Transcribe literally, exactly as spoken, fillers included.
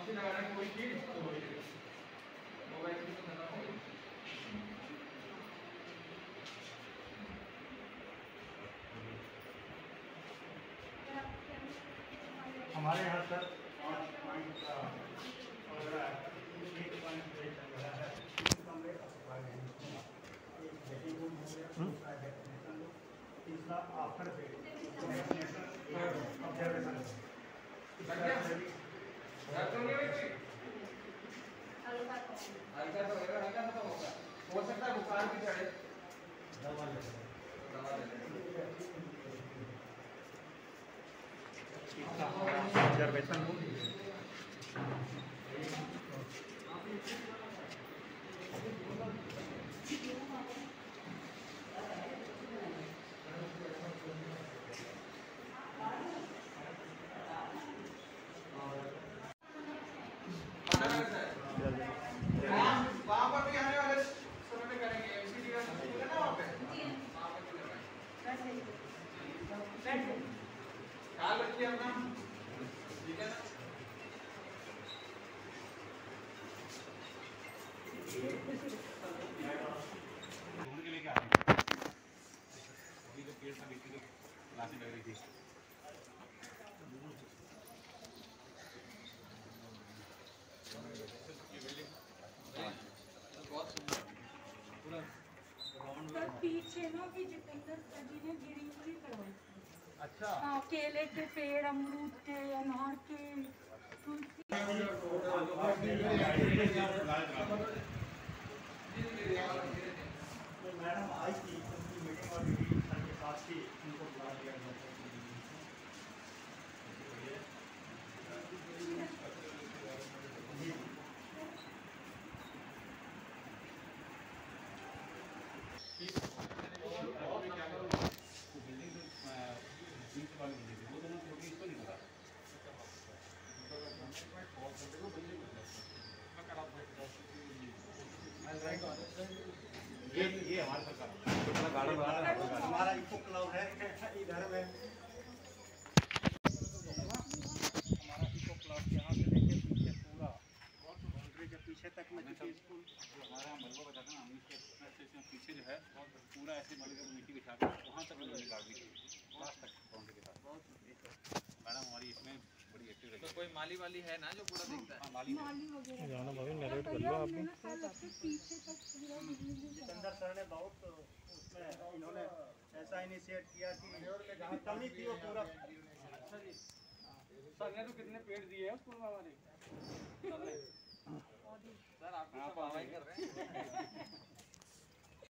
हमारे यहाँ सर पाँच पॉइंट का वगैरह एक पॉइंट चल रहा है। कमरे तीसरा आफ्टर ऑब्जर्वेशन हो सकता है बुखार भी चढ़े, दवा ले दवा ले ऑब्जर्वेशन हो। वहाँ पर भी आने वाले समय में करेंगे एमसीडी का स्कूल है ना वहाँ पे, वहाँ पे ख्याल रखिए अपना, ठीक है ना। ढूंढ के लेके आते हैं, अभी जो पेड़ था बीच में क्लासें लग रही थी। सर पीछे ना कि जितेंद्र सर जी ने गिरी हुई करवाई। अच्छा हाँ, केले के पेड़, अमरूद के, अनार के, तुलसी। मैडम आई थी उनकी मीटिंग और मीटिंग सर के साथ ही उनको बुला दिया गया। ये ये हमारे सरकार गार्डन बना रहा है, हमारा इको क्लब है इधर में। हमारा इको क्लब यहाँ से लेके पीछे पूरा बाउंड्री के पीछे तक में स्कूल हमारा यहाँ मलबा बताता ना, हम पीछे जो है पूरा ऐसे मलबे को मिट्टी बिछा के वहाँ तक उन्होंने गाड़ दी लास्ट तक बाउंड्री के साथ। मैडम हमारी इसमें बड़ी एक्टिव रही। तो कोई माली वाली है ना जो पूरा देखता है? माली वगैरह जाना भाभी नरेट कर लो आप भी। जितेंद्र सर ने बहुत उसमें इन्होंने ऐसा इनिशिएट किया कि जहाँ कमी थी वो पूरा। अच्छा जी, सर ने तो कितने पेड़ दिए हैं स्कूल में हमारे सर, आप वाहवाही कर रहे हैं।